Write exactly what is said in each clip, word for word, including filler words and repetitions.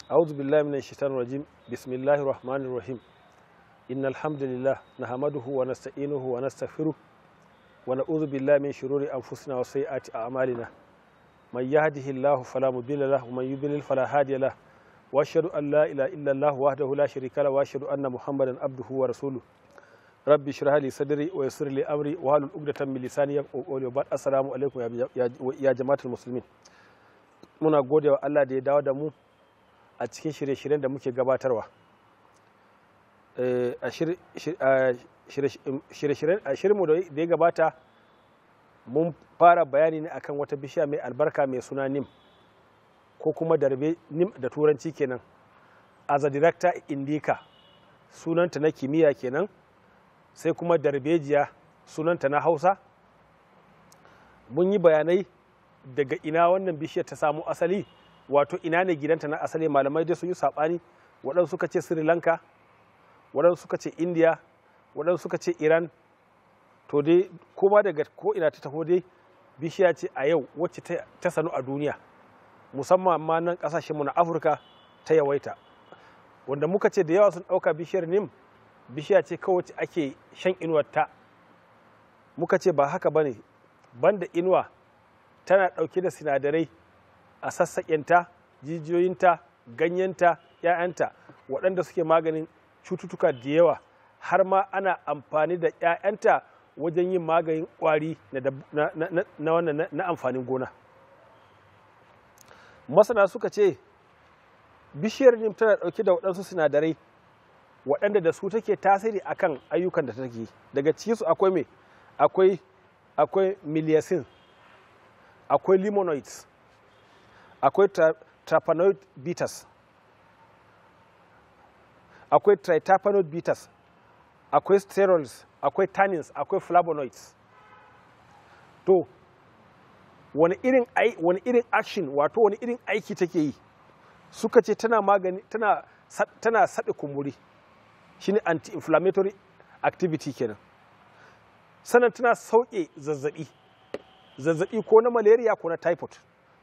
أعوذ بالله من الشيطان الرجيم بسم الله الرحمن الرحيم إن الحمد لله نحمده ونستعينه ونستغفره ونعوذ بالله من شرور أنفسنا وسيئات أعمالنا من يهده الله فلا مضل له ومن يضلل فلا هادي له وأشهد أن لا إله إلا الله وحده لا شريك له وأشهد أن محمدا عبده ورسوله ربي اشرح لي صدري ويسر لي أمري واحلل عقدة من لساني يفقهوا قولي وبعد السلام عليكم يا جماعة المسلمين. muna gode wa Allah da ya dawo da mu a cikin shirye-shiryen da muke gabatarwa a shirinmu da ya gabata mun fara bayani ne akan wata bishiya mai albarka mai suna nim ko kuma darbe nim da turanci kenan as a director indica sunanta na kimiyya kenan, sai kuma darbejiya sunanta na hausa. Mun yi bayanai daga ina wannan bishiyar ta samu asali, wato ina ne gidanta na asali. Malamai dai sun yi saɓani, waɗansu suka ce Sri Lanka, waɗansu suka ce India, waɗansu suka ce Iran. To dai koma daga ko ina ta taho dai bishiya ce a yau wacce ta sanu a duniya, musamman ma nan ƙasashenmu na Afirka ta yawaita, wanda muka ce da yawa sun ɗauka bishiyar nim bishiya ce kawai wacce ake shan inuwarta. Muka ce ba haka ba ne, banda inuwa tana ɗauke da sinadarai a sassaƙenta, jijiyoyinta, ganyenta, ‘ya'yanta waɗanda suke maganin cututtuka da yawa, har ma ana amfani da ‘ya'yanta wajen yin maganin ƙwari na, na amfanin gona. Masana suka ce bishiyar nim tana ɗauke da waɗansu sinadarai waɗanda da su take tasiri akan ayyukan da take. Daga cikinsu akwai me? Akwai akwai miliacin, akwai limonoids, akwai terpenoid bitters, akwai triterpenoid bitters, akwai sterols, akwai tannins, akwai flavonoids. To wani irin wani irin action, wato wani irin aiki take yi? Suka ce tana magani, tana tana saɗe kumburi, shine anti-inflammatory activity kenan. Sannan tana sauke zazzabi, zazzabi ko na malaria ko na typhoid.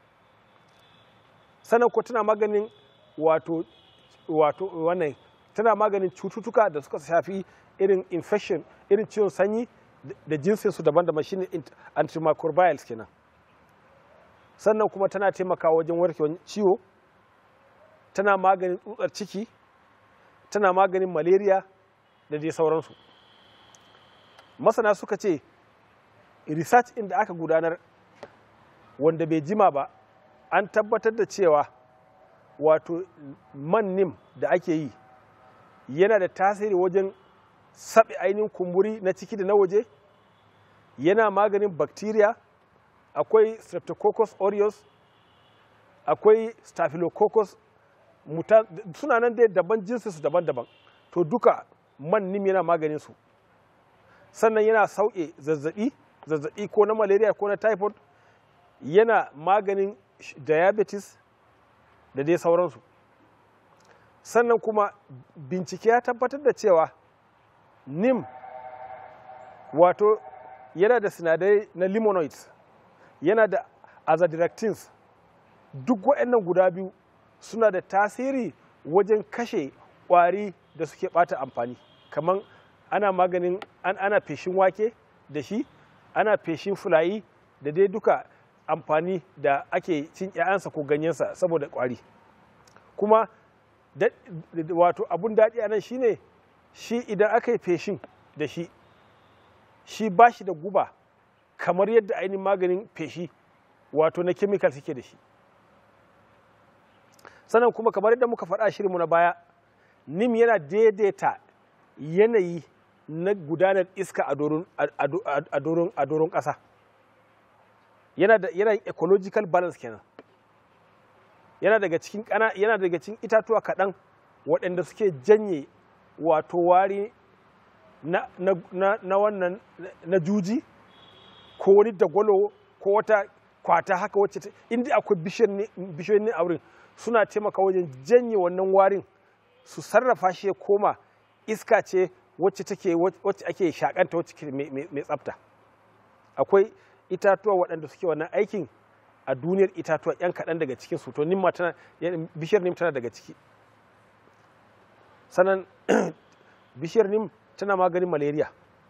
Sannan ko tana maganin wato wato wannan tana maganin cututtuka da suka shafi irin infection, irin ciwon sanyi da jinsin su daban-daban, shine antimicrobials kenan. Sannan kuma tana taimakawa wajen warkewar ciwo, tana maganin tsutsar ciki, tana maganin malaria da dai sauransu. Masana suka ce research inda aka gudanar wanda bai jima ba, an tabbatar da cewa wato man nim da ake yi yana da tasiri wajen saɓe ainihin kumburi na ciki da na waje, yana maganin bacteria. Akwai streptococcus aureus, akwai staphylococcus, suna nan dai daban, jinsinsu daban-daban. To duka man nim yana maganin su. Sannan yana sauke zazzabi, zazzabi ko na malaria ko na typhoid, yana maganin diabetes da dai sauransu. Sannan kuma bincike ya tabbatar da cewa nim wato yana da sinadarai na limonoids, yana da azadiractins. Duk waɗannan guda biyu suna da tasiri wajen kashe ƙwari da suke ɓata amfani, kamar ana maganin an ana feshin wake da shi, ana feshin fulayi da dai duka amfani da ake cin ‘ya'yansa ko ganyensa saboda ƙwari. Kuma wato abun daɗi a nan shine shi idan aka yi feshin da shi, shi ba shi da guba kamar yadda ainihin maganin feshi wato na chemical suke da shi. Sannan kuma kamar yadda muka faɗa shirinmu na baya, nim yana daidaita yanayi na gudanar iska a doron ƙasa. Yana da yana ecological balance kenan. Yana daga cikin kana yana daga cikin itatuwa kaɗan waɗanda suke janye wato wari na, na, na, na wannan na juji ko wani dagwalo ko wata kwata haka wacce inda akwai bishiyoyin ne a wurin, suna taimaka wajen janye wannan warin su sarrafa shi ya koma iska ce wacce take wacce ake shakanta wacce mai tsafta. Akwai itatuwa waɗanda suke wannan aikin a duniyar itatuwa yan kaɗan daga cikin su to nim tana bishiyar nim tana daga ciki. Sannan bishiyar nim tana maganin malaria.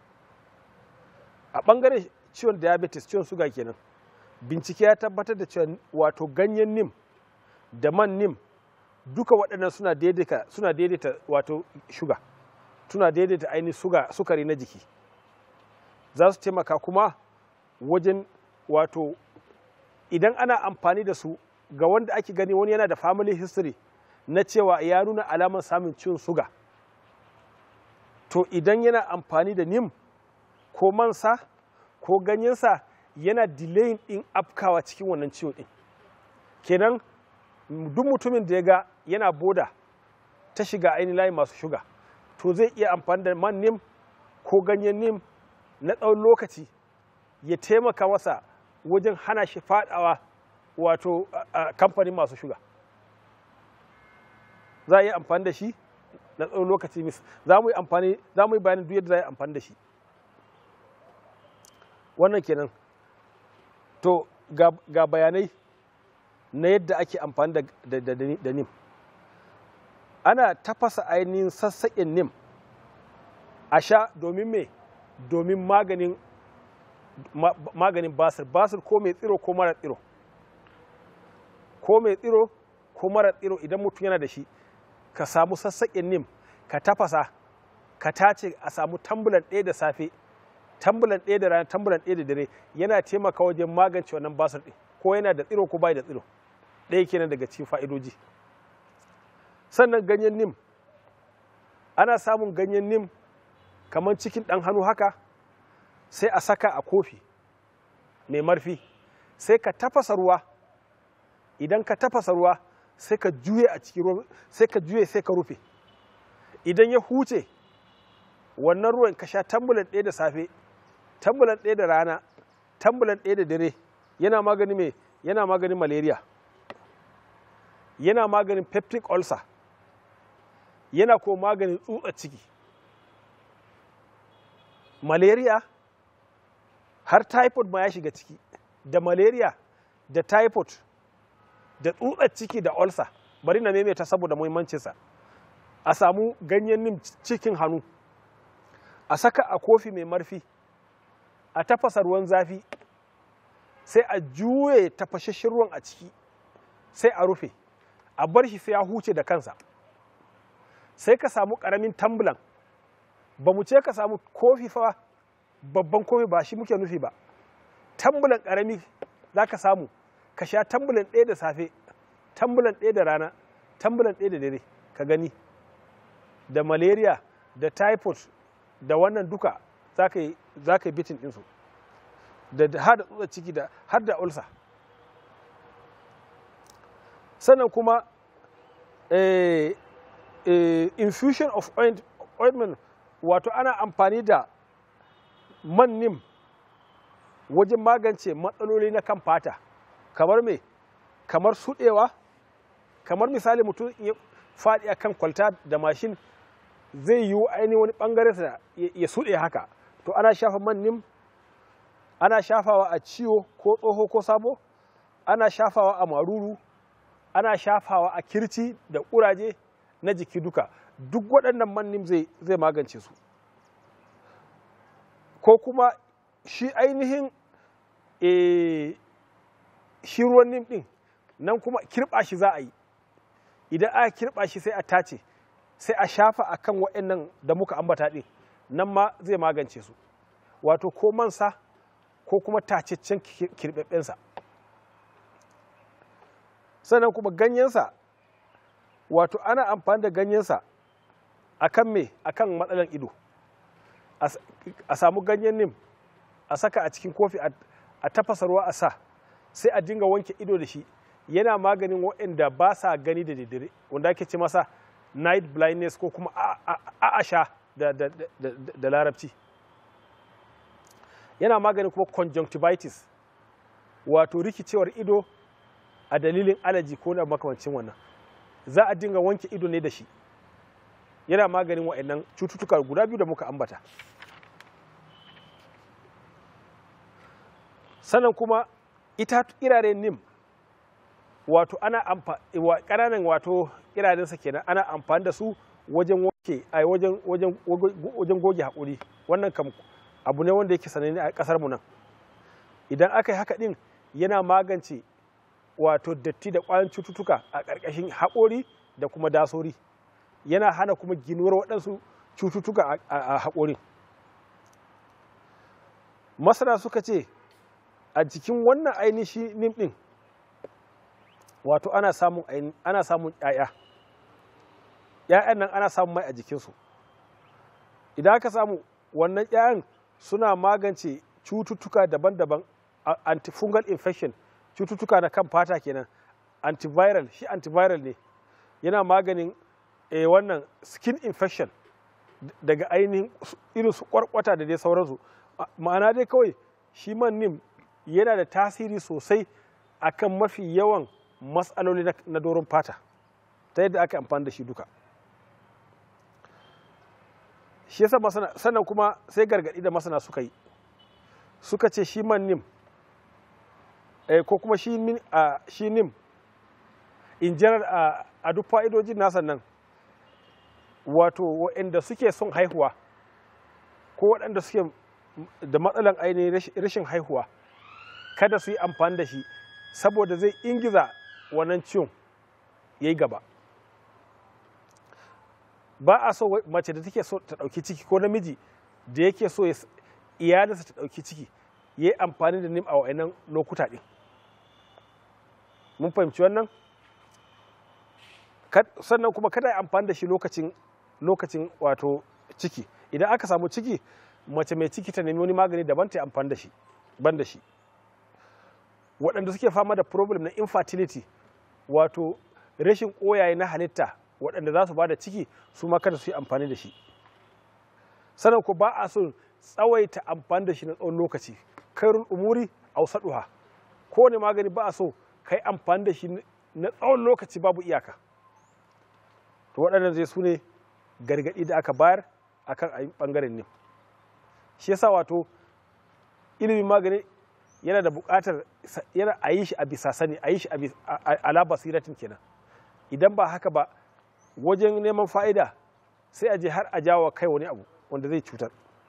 A ɓangaren ciwon diabetes, ciwon suga kenan, bincike ya tabbatar da cewa wato ganyen nim da man nim duka waɗannan suna daidaita suna daidaita wato shuga, suna daidaita ainihin suga sukari na jiki. Za su taimaka kuma wajen wato idan ana amfani da su ga wanda ake gani wani yana da family history na cewa ya nuna alamar samun ciwon suga, to idan yana amfani da nim ko mansa ko ganyensa yana delaying ɗin afkawa cikin wannan ciwo ɗin. Kenan duk mutumin da ya ga yana boda ta shiga ainihin layi masu shuga to zai iya amfani da man nim ko ganyen nim na tsawon lokaci ya taimaka masa wajen hana shi fadawa wato kamfanin masu shuga. Za a yi amfani da shi na tsawon lokaci. Za mu yi amfani za mu yi bayanin duk yadda za a yi amfani da shi. Wannan kenan. To ga, ga bayanai na yadda ake amfani da, da, da, da nim. Ana tafasa ainihin sassaƙin nim a sha domin me? Domin maganin ma, maganin basir, basir ko mai tsiro ko mara tsiro, ko mai tsiro ko mara tsiro. Idan mutum yana da shi, ka samu sassaƙin nim ka tafasa ka tace a samu tambulan ɗaya da safe, tambulan ɗaya da rana, tambulan ɗaya da dare, yana taimaka wajen magance wannan basir ɗin, ko yana da tsiro ko bai da tsiro. Ɗaya kenan daga cikin fa'idoji. Sannan ganyen nim, ana samun ganyen nim kamar cikin ɗan hannu haka, sai a saka a kofi mai marfi, sai ka tafasa ruwa. Idan ka tafasa ruwa sai ka juye a cikin ruwa, sai ka juye sai ka rufe. Idan ya huce wannan ruwan ka sha tambulan ɗaya da safe, tambulan ɗaya da rana, tambulan ɗaya da dare, yana magani mai yana maganin malaria, yana maganin peptic ulcer, yana ko maganin tsutsar ciki. Malaria har typhoid ma ya shiga ciki, da malaria da typhoid da tsutsar ciki da ulcer. Bari na maimaita saboda muhimmancinsa. A samu ganyen nim cikin hannu, a saka a kofi mai marfi, a tafasa ruwan zafi, sai a juye tafashashen ruwan a ciki, sai a rufe, a bar shi sai ya huce da kansa. Sai ka samu ƙaramin tambulan, ba mu ce ka samu kofi fa babban kofi, ba shi muke nufi ba. Tambulan ƙarami za ka samu, ka sha tambulan ɗaya da safe, tambulan ɗaya da rana, tambulan ɗaya da dare, ka gani. Da malaria da typhoid da wannan duka za ka yi bitin ɗinsu, da har da tsutsar ciki da har da ulcer. Sannan kuma eh, eh, infusion of ointment, wato ana amfani da man nim wajen magance matsaloli na kan fata, kamar me? Kamar suɗewa, kamar misali mutum ya faɗi a kan kwalta da mashin, zai yiwu ainihin wani ɓangare ya suɗe haka, to ana shafa man nim, ana shafawa a ciwo ko tsoho ko sabo, ana shafawa a maruru, ana shafawa a kirci da ƙuraje na jiki duka. Duk waɗannan man nim zai, zai magance su. Ko kuma shi ainihin e, shi ruwan nim ɗin nan kuma kirɓa shi za a yi. Idan aka kirɓa shi sai a tace, sai a shafa a kan waɗannan da muka ambata ɗin, nan ma zai magance su. Wato ko mansa ko kuma tacaccen kirɓaɓɓensa. Sannan kuma ganyensa, wato ana amfani da ganyensa a kan me? A kan matsalan ido. A samu ganyen nim, a saka a cikin kofi, a tafasa ruwa a sa, sai a dinga wanke ido da shi. Yana maganin waɗanda ba sa gani da daddare, wanda ake ce masa night blindness ko kuma a'asha da, da, da, da, da larabci. Yana maganin kuma conjunctivitis, wato rikicewar ido a dalilin alaji ko na makamancin wannan. Za a dinga wanke ido ne da shi. Yana maganin waɗannan cututtuka guda biyu da muka ambata. Sannan kuma ita iraren nim wato ana amfani ƙananan wato ƙirarensa kenan ana amfani da su wajen wanke a wajen wajen wajen goge haƙori. Wannan kam abu ne wanda yake sananne a ƙasar mu nan. Idan aka yi haka din yana magance wato datti da ƙwayoyin cututtuka a ƙarƙashin haƙori da kuma dasori, yana hana kuma ginuwar waɗansu cututtuka a haƙorin. Masana suka ce a jikin wannan ainihi nim ɗin wato ana samun ana samun ƴaƴa ƴaƴan nan ana samun mai a jikinsu. Idan aka samu wannan ƴaƴan suna magance cututtuka daban-daban, antifungal infection, cututtuka na kan fata kenan, antiviral, shi antiviral ne, yana maganin eh, wannan skin infection daga ainihin irin su kwarkwata da dai sauransu. Ma'ana dai kawai shi man nim yana da tasiri sosai akan mafi yawan matsaloli na doron fata ta yadda aka amfani da shi duka. Shi yasa masana, sannan kuma sai gargaɗi da masana suka yi, suka ce shi man nim eh, ko kuma shi, min, uh, shi nim in general uh, a duk fa'idojin nasa nan wato waɗanda suke son haihuwa ko waɗanda suke da matsalan ainihin rashin haihuwa kada su yi amfani da shi saboda zai ingiza wannan ciwon ya yi gaba. Ba a so mace da take so ta ɗauki ciki ko namiji da yake so iyalinsa ta ɗauki ciki ya yi amfani da nim a wa'annan lokuta ɗin. Mun fahimci wannan? Sannan kuma kada yi amfani da shi lokacin lokacin wato ciki. Idan aka samu ciki, mace mai ciki ta nemi wani magani daban ta yi amfani da shi ban da shi. Waɗanda suke fama da problem na infertility wato rashin ƙoyaye na halitta waɗanda za su ba da ciki su ma kada su yi amfani da shi. Sannan ko ba a so tsawaita amfani da shi na tsawon lokaci, kairul umuri awsaduha. Kowane magani ba a so kai amfani da shi na tsawon lokaci babu iyaka. To waɗannan zai su ne gargaɗi da aka bayar akan a ɓangaren nim. Shi yasa wato ilimin magani yana da buƙatar yana a yi shi a bisa sani, a yi shi a ala basiratin kenan. Idan ba haka ba wajen neman fa'ida sai a je har a jawo kai wani abu wanda zai cutar.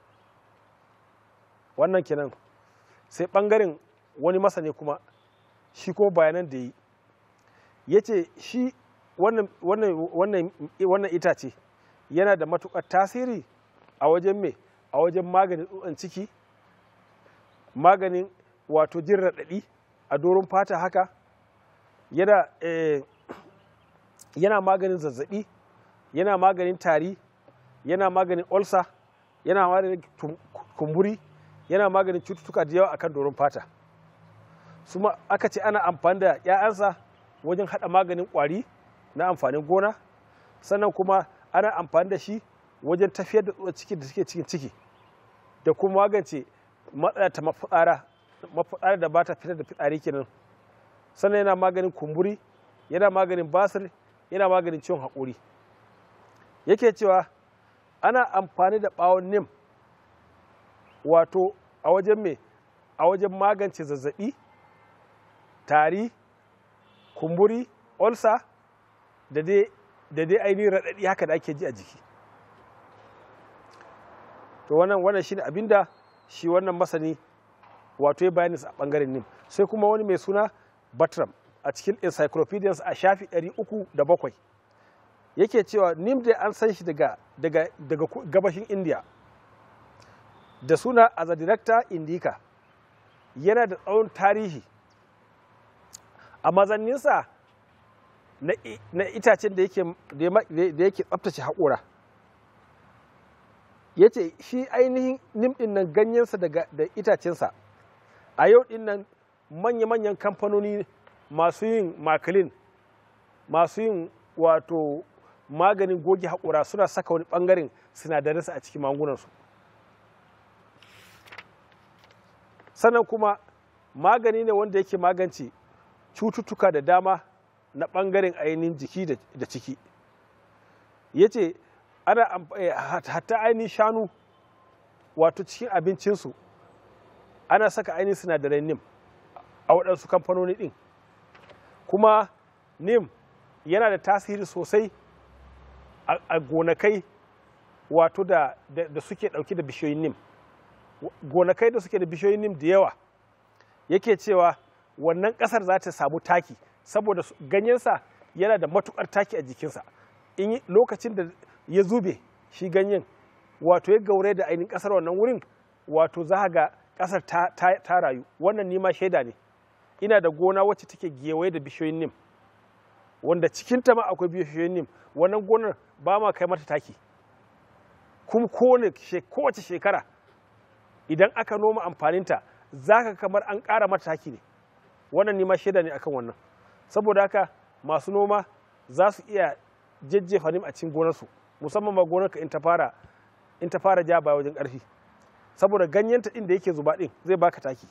Wannan kenan. Sai ɓangaren wani masani kuma shi ko bayanan da yi ya ce shi wannan, wannan, wannan, wannan itace yana da matuƙar tasiri a wajen me a wajen maganin tsutsan ciki, maganin wato jin raɗaɗi a doron fata haka, yana eh, yana maganin zazzaɓi, yana maganin tari, yana maganin ulcer, yana maganin kumburi, yana maganin cututtuka da yawa akan doron fata. Suma aka ce ana amfani da ‘ya'yansa wajen haɗa maganin ƙwari na amfanin gona, sannan kuma ana amfani da shi wajen tafiyar da tsutsar ciki da suke cikin ciki da kuma magance matsala ta mafitsara mafitsara da ba ta fitar da fitsari kenan. Sannan yana maganin kumburi, yana maganin basir, yana maganin ciwon haƙori. Yake cewa ana amfani da ɓawon nim wato a wajen me a wajen magance zazzaɓi, tari, kumburi, ulcer da dai da dai ainihin raɗaɗi haka da ake ji a jiki. To wannan wannan shine abinda shi wannan masani wato ya bayani a ɓangaren nim. Sai kuma wani mai suna Batram a cikin encyclopedians a shafi ɗari uku da bakwai yake cewa nim dai an san shi daga daga daga gabashin India da suna Azadirachta indica, yana da tsawon tarihi a mazanninsa na itacen da yake da yake tsaftace haƙora. Ya ce shi ainihin nim ɗin nan ganyensa da itacensa a yau ɗin nan manya-manyan kamfanoni masu yin makalin, masu yin wato maganin goge haƙora suna saka wani ɓangaren sinadaransa a cikin magungunansu. Sannan kuma magani ne wanda yake magance cututtuka da dama na ɓangaren ainihin jiki da ciki. Ya ce ana hatta ainihin shanu wato cikin abincinsu ana saka ainihin sinadaran nim a waɗansu kamfanoni ɗin kuma nim yana da tasiri sosai a gonakai wato da, da, da suke ɗauke da bishiyoyin nim. Gonakai da suke da bishiyoyin nim da yawa yake cewa wannan ƙasar za ta samu taki saboda ganyensa yana da matuƙar taki a jikinsa. In lokacin da ya zube shi ganyen wato ya gaure da ainihin ƙasar wannan wurin wato za ga ƙasar ta, ta, ta rayu. Wannan nima shaida ne. Ina da gona wacce take gewaye da bishiyoyin nim wanda cikinta ma akwai bishiyoyin nim. Wannan gonar ba ma kai mata taki kuma kowace shekara idan aka noma amfaninta za ka kamar an ƙara mata taki ne. Wannan nima shaida ne akan wannan. Saboda haka masu noma za su iya jajjefa nim a cikin gonarsu, musamman ma gonarka in ta fara in ta fara ja baya wajen ƙarfi, saboda ganyenta ɗin da yake zuba ɗin zai baka taki.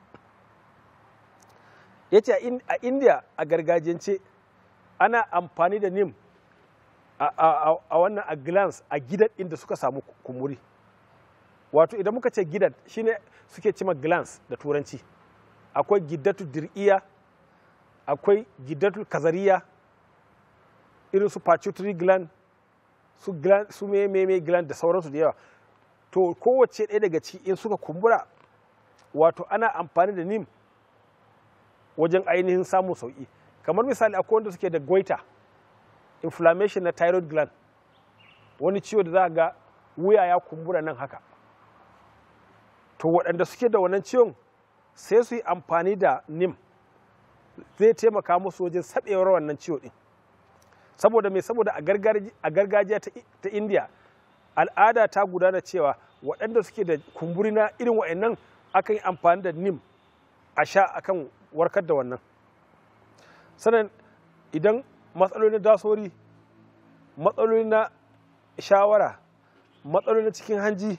Yace a India a gargajiyance ana amfani da nim a, a, a wannan a glands a gidan inda suka samu kumburi. Wato idan muka ce gidan shine suke cima glands da turanci. Akwai giddatu dir'iya, akwai giddatu kazariya, irin su pituitary gland, su gland su meme gland da sauransu da yawa. To kowace ɗaya daga ciki in suka kumbura wato ana amfani da nim wajen ainihin samun sauƙi. Kamar misali akwai wanda suke da goita, inflammation na thyroid gland, wani ciwo da za ga wuya ya kumbura nan haka. To waɗanda suke da wannan ciwon sai su yi amfani da nim, zai taimaka musu wajen saɓewar wannan ciwo ɗin. Saboda me? Saboda a gargajiya ta India al'ada ta gudana cewa waɗanda suke da kumburi na irin waɗannan akan yi amfani da nim a sha akan warkar da wannan. Sannan idan matsaloli na dasori, matsaloli na shawara, matsaloli na cikin hanji,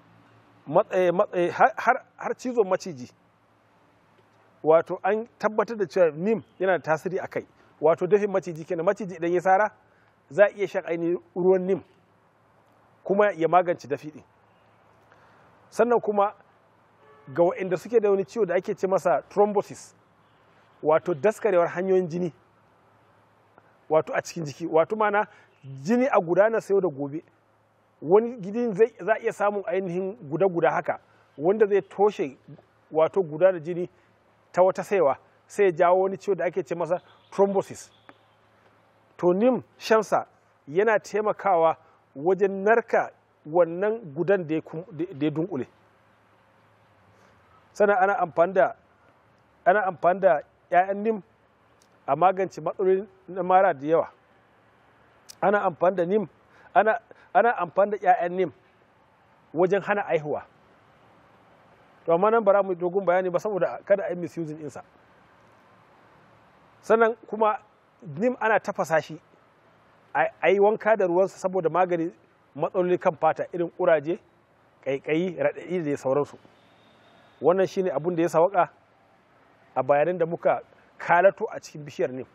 har cizon maciji, wato an tabbatar da cewa nim yana da tasiri a kai. Wato dafin maciji kenan, maciji idan ya sara za a iya shan ainihin ruwan nim kuma ya magance dafi ɗin. Sannan kuma ga waɗanda suke da wani ciwo da ake ce masa thrombosis, wato daskarewar hanyoyin jini wato a cikin jiki, wato mana jini a gudana sayo da gobe, wani gidin zai za a iya samun ainihin guda-guda haka wanda zai toshe wato guda da jini ta wata saiwa, sai ya jawo wani ciwo da ake ce masa thrombosis. To nim shansa yana taimakawa wajen narka wannan gudan da ya dunkule. Sannan ana amfani da ana amfani da ‘ya'yan nim a magance matsaloli na mara da yawa. Ana amfani da nim ana ana amfani da ‘ya'yan nim wajen hana aihuwa. To amma nan bara mu dogon bayani ba saboda kada a yi misusing ɗinsa. Sannan kuma nim ana tafasa shi a yi wanka da ruwansa saboda magani matsaloli kan fata irin ƙuraje, ƙaiƙayi, raɗaɗi da sauransu. Wannan shine abin da ya sawaka a bayanan da muka kalato a cikin bishiyar nim.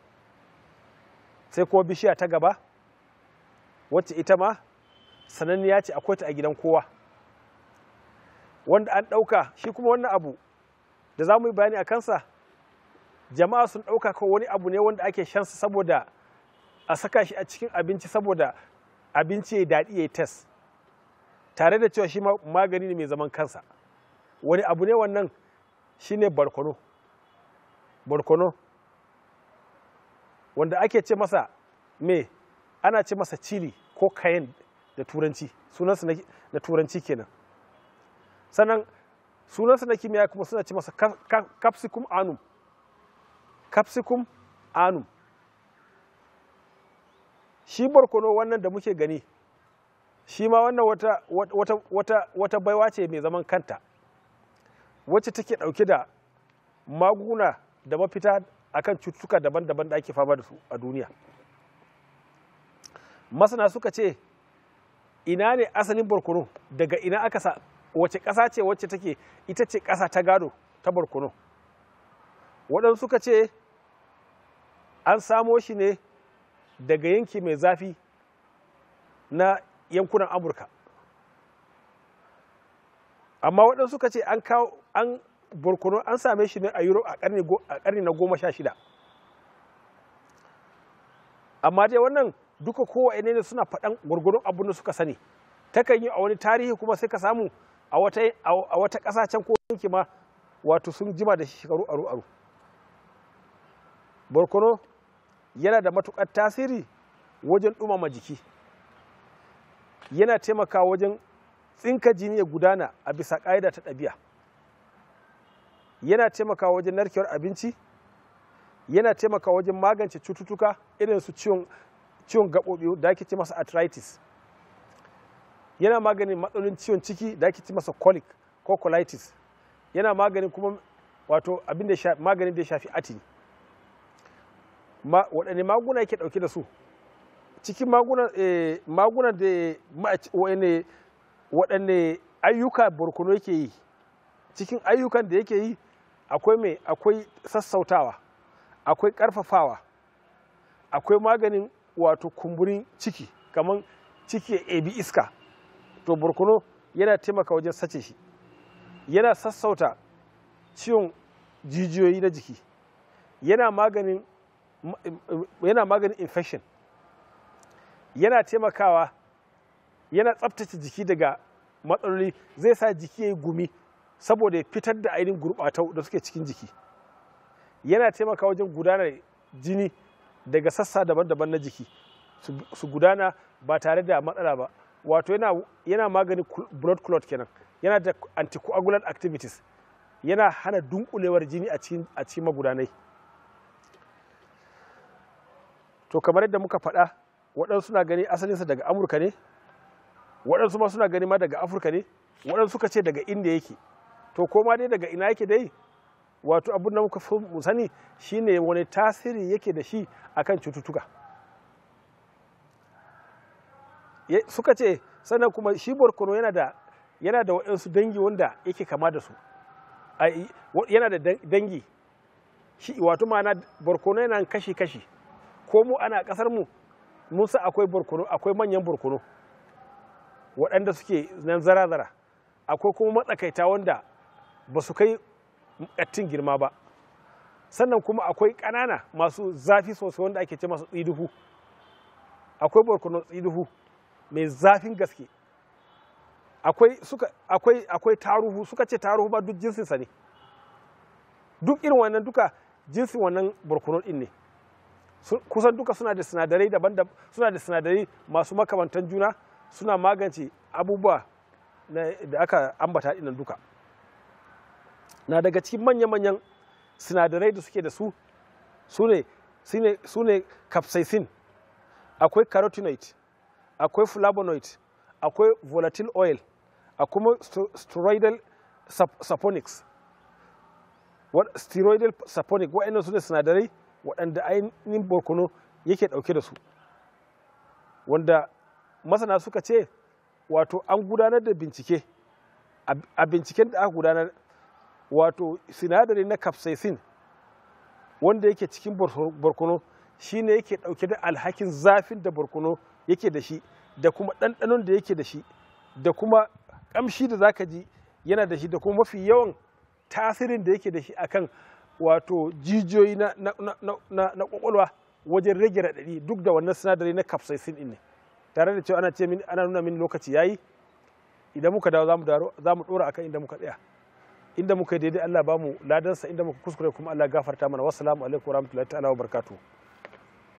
Sai kuma bishiya ta gaba wacce ita ma sananniya ce, akwai ta a gidan kowa, wanda an ɗauka shi kuma wannan abu da za mu yi bayani a kansa jama'a sun ɗauka ko wani abu ne wanda ake shansa saboda a saka shi a cikin abinci saboda abinci ya daɗi ya yi test, tare da cewa shi magani ne mai zaman kansa. Wani abu ne wannan? Shi ne barkono. Barkono wanda ake ce masa me, ana ce masa chili ko cayenne da turanci, sunansa na turanci kenan. Sannan sunansa na kimiyya kuma suna ce masa capsicum annuum. Capsicum annuum. Shi barkono wannan da muke gani shi ma wannan wata, wata, wata, wata baiwa ce mai zaman kanta wacce take ɗauke da magunguna da mafita akan cututtuka daban-daban da ake fama da su a duniya. Masana suka ce ina ne asalin barkono, daga ina aka sa, wace ƙasa ce wacce take ita ce ƙasa ta gado ta barkono. Waɗansu suka ce an samo shi ne daga yanki mai zafi na yankunan Amurka. Amma waɗansu suka ce an kawo an barkono an same shi ne a Europe a ƙarni na goma sha shida. amma dai wannan duka kowanne ne suna faɗan gwargwadon abin da suka sani. Takan yi a wani tarihi kuma sai ka samu a wata a wata ƙasa can ko yanki ma wato sun jima da shekaru aru aru. Barkono yana da matuƙar tasiri wajen ɗumama jiki, yana taimakawa wajen tsinka jini ya gudana a bisa ƙa'ida ta ɗabi'a, yana taimakawa wajen narkewar abinci, yana taimakawa wajen magance cututtuka irin su ciwon ciwon gaɓoɓi da ake ce masa arthritis, yana maganin matsalolin ciwon ciki da ake ce masa colic ko colitis, yana maganin kuma wato abin da maganin da ya shafi atini. Waɗanne maguna yake ɗauke da su? Cikin magunan da waɗanne ayyuka barkono yake yi, cikin ayyukan da yake yi akwai mai akwai sassautawa, akwai ƙarfafawa, akwai maganin wato kumburin ciki kamar ciki ya ebi iska, to barkono yana taimaka wajen sace shi, yana sassauta ciwon jijiyoyi na jiki, yana maganin yana maganin infection, yana taimakawa, yana tsaftace jiki daga matsaloli, zai sa jiki ya yi gumi saboda ya fitar da ainihin gurɓatau da suke cikin jiki, yana taimakawa wajen gudanar jini daga sassa daban-daban na jiki su gudana ba tare da matsala ba, wato yana, yana maganin blood clot kenan, yana da anticoagulant activities, yana hana dunkulewar jini a cikin a cikin magudanai. To kamar yadda muka faɗa, waɗansu suna gani asalinsa daga Amurka ne, waɗansu ma suna gani ma daga Afirka ne, waɗansu suka ce daga inda yake. To koma dai daga ina yake dai, wato abin da muka fi mu sani shine wani tasiri yake da shi akan cututtuka. Suka ce sannan kuma shi barkono yana da yana da waɗansu dangi wanda yake kama da su, yana da dangi shi, wato ma'ana barkono yana kashi-kashi, ko mu ana ƙasar mu mun san akwai barkono, akwai manyan barkono waɗanda suke nan zara-zara, akwai kuma matsakaita wanda ba su kai ƙattin girma ba, sannan kuma akwai ƙanana masu zafi sosai wanda ake ce masu tsiduhu, akwai barkono tsiduhu mai zafin gaske, akwai suka akwai akwai taruhu, suka ce taruhu ba duk jinsinsa ne, duk irin wannan duka jinsin wannan barkono ɗin ne, kusan duka suna da sinadarai daban-daban, suna da sinadarai masu makamantan juna, suna magance abubuwa da aka ambata ɗinnan duka. Na daga cikin manya-manyan sinadarai da suke da su su ne capsaicin, akwai carotenoid, akwai flavonoid, akwai volatile oil, akwai steroidal saponics, steroidal saponic, waɗannan su ne sinadarai waɗanda ainihin barkono yake ɗauke da su, wanda masana suka ce wato an gudanar da bincike, a binciken da aka gudanar wato sinadari na capsaicin wanda yake cikin barkono shine yake ɗauke da alhakin zafin da barkono yake da shi, da kuma ɗanɗanon da yake da shi, da kuma ƙamshi da zaka ji yana da shi, da kuma mafi yawan tasirin da yake da shi akan wato jijiyoyi na na kwakwalwa wajen rage raɗaɗi, duk da wannan sinadari na capsaicin ɗin ne. Tare da cewa ana ce min ana nuna min lokaci yayi, idan muka dawo za mu ɗora akan inda muka tsaya, inda muka yi daidai Allah ba mu ladansa, inda muka kuskure kuma Allah gafarta mana. Wassalamu alaikum warahmatullahi ta'ala wa barakatuh.